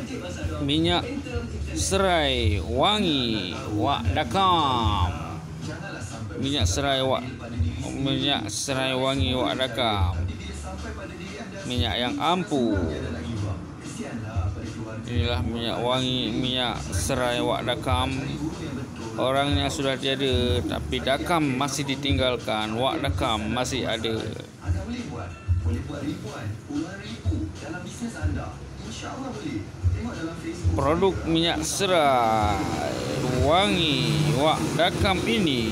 minyak serai wangi wak dakam. Minyak serai wangi wak dakam. Minyak yang ampuh. Inilah minyak wangi, minyak serai wak dakam. Orangnya sudah tiada, tapi dakam masih ditinggalkan, wak dakam masih ada. Produk minyak serai wangi wak dakam ini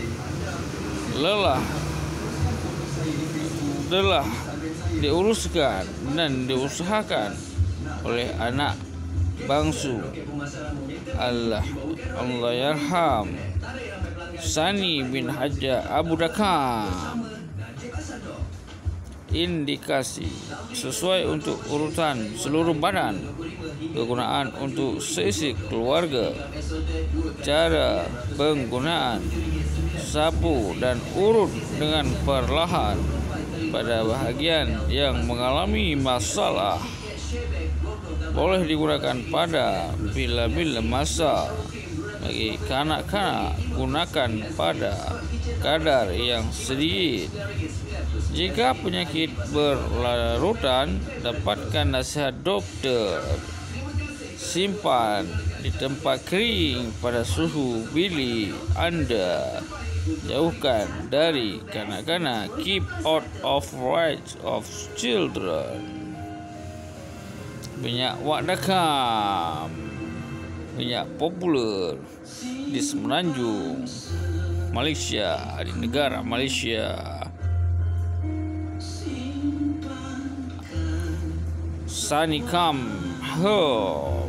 telah diuruskan dan diusahakan oleh anak bangsu Allahyarham Sani bin Haja Abu Dakam. Indikasi sesuai untuk urutan seluruh badan, kegunaan untuk seisi keluarga, cara penggunaan sapu dan urut dengan perlahan pada bahagian yang mengalami masalah. Boleh digunakan pada bila-bila masa. Bagi kanak-kanak, gunakan pada kadar yang sedikit. Jika penyakit berlarutan, dapatkan nasihat dokter. Simpan di tempat kering pada suhu bilik Anda. Jauhkan dari kanak-kanak. Keep out of reach of children. Minyak wak dakam, minyak popular di Semenanjung, Malaysia, di negara Malaysia. Sanicam Home.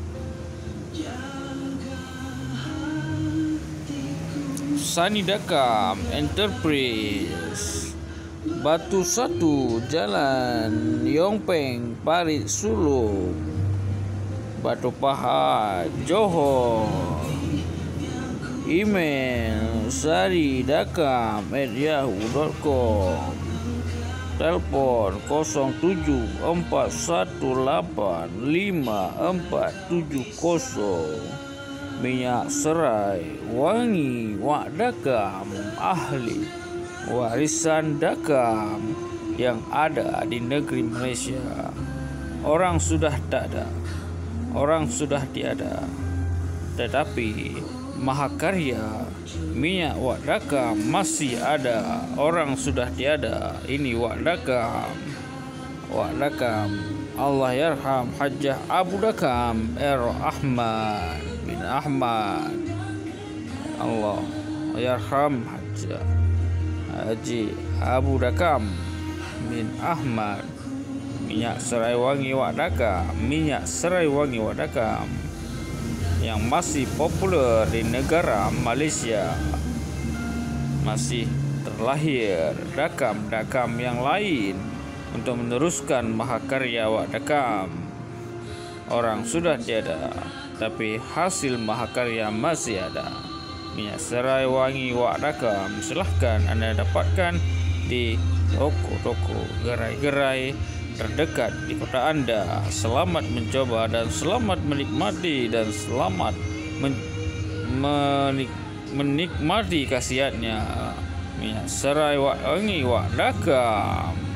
Sani Dakam Enterprise, Batu Satu, Jalan Yongpeng, Parit Sulung, Batu Pahat, Johor. Email saridakam@yahoo.com. Telepon 0741855470. Minyak serai wangi wak dakam, ahli warisan dakam yang ada di negeri Malaysia. Orang sudah tak ada, orang sudah tiada, tetapi mahakarya minyak wak dakam masih ada. Orang sudah tiada. Ini wak dakam. Allahyarham Hajah Abu Dakam Ahmad bin Ahmad. Allahyarham Hajah Haji Abu Dakam bin Ahmad. Minyak serai wangi wak dakam, minyak serai wangi wak dakam yang masih populer di negara Malaysia. Masih terlahir dakam-dakam yang lain untuk meneruskan mahakarya wak dakam. Orang sudah tiada, tapi hasil mahakarya masih ada. Minyak serai wangi wak dakam silahkan Anda dapatkan di toko-toko gerai-gerai terdekat di kota Anda. Selamat mencoba dan selamat menikmati dan selamat menikmati khasiatnya minyak serai wangi wak dakam.